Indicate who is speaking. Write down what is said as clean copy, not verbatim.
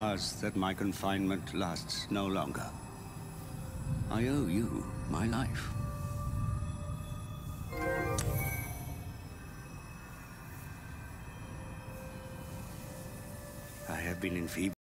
Speaker 1: That my confinement lasts no longer. I owe you my life. I have been enfeebled.